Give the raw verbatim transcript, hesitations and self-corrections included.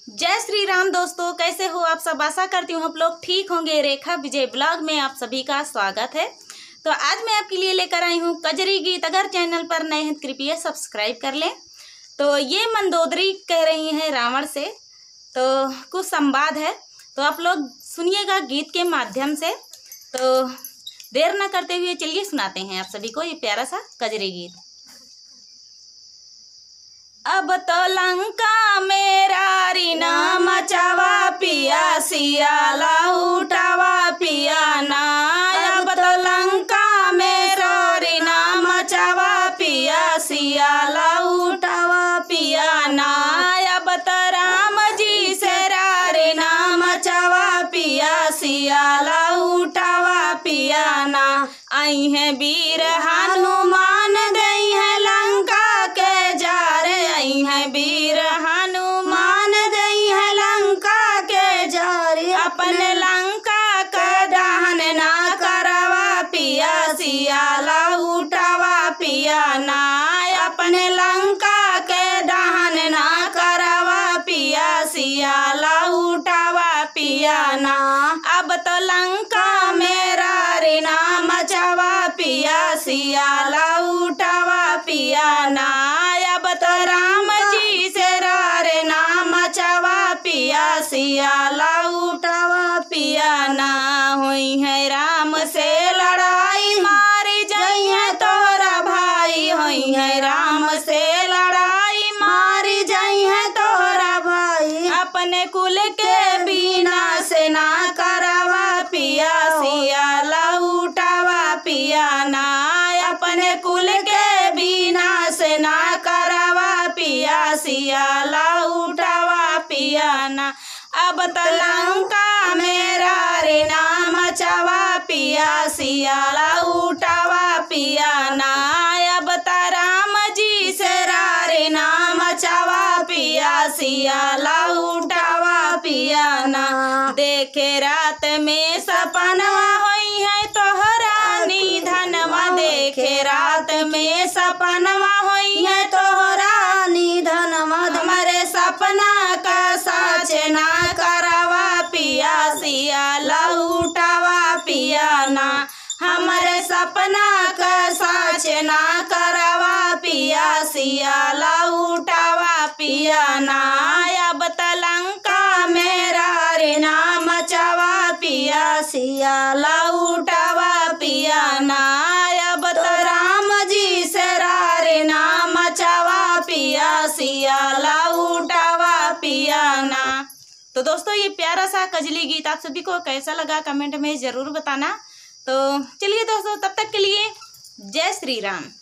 जय श्री राम दोस्तों, कैसे हो आप सब। आशा करती हूँ आप लोग ठीक होंगे। रेखा विजय ब्लॉग में आप सभी का स्वागत है। तो आज मैं आपके लिए लेकर आई हूँ कजरी गीत। अगर चैनल पर नए हैं कृपया सब्सक्राइब कर लें। तो ये मंदोदरी कह रही हैं रावण से, तो कुछ संवाद है, तो आप लोग सुनिएगा गीत के माध्यम से। तो देर न करते हुए चलिए सुनाते हैं आप सभी को ये प्यारा सा कजरी गीत। अब तो लंका मेरा रीना मचावा पिया, सियाला उठावा पिया ना। अब तो लंका मेरा रीना मचावा पिया, सियाला उठावा पिया ना। अब तो राम जी से रीना मचावा पिया, सियाला उठावा पिया ना। आई है वीर हनुमान दई है लंका के जारे, आई है वीर हनुमान दई है लंका के जारे। अपने लंका का दहन ना करवा पिया, सियाला उठावा पिया ना। अपने लंका के दहन ना करवा पिया, सियाला उठावा पिया ना। अब तो लंका मेरा रीना मचावा पिया, सियाला उठावा पिया ना। अब तो राम जी से रे नाम मचावा पिया, सियाला उठावा पिया ना। हुई है राम से लड़ाई, मारी जई है तोरा भाई। हुई है राम से लड़ाई, मारी जई है तोरा भाई। अपने कुल के बिना से ना करवा पिया, सियाला उठावा पिया ना। अपने कुल के बिना से ना करवा पिया, सियाला उठावा पिया ना। अब तो लंका मेरा रे नाम मचावा पिया, सियाला उठावा पिया ना। अब तो राम जी से रे नाम मचावा पिया, सियाला उठावा पिया ना। देखे रात में सपनवा होई है तोहरा निधनवा, देखे रात में सपनवा होई है तोहरा निधनवा। हमारे सपना का साच ना करवा पिया, सियाला उठावा पिया ना। हमारे सपना का साच ना करवा पिया, सियाला उठावा पिया ना। अब तो लंका मेरा रे नाम मचावा पिया, सियाला उठावा पिया ना। अब तो राम जी से रे नाम मचावा पिया, सियाला उठावा पिया ना। तो दोस्तों ये प्यारा सा कजली गीत आप सभी को कैसा लगा कमेंट में जरूर बताना। तो चलिए दोस्तों, तब तक के लिए जय श्री राम।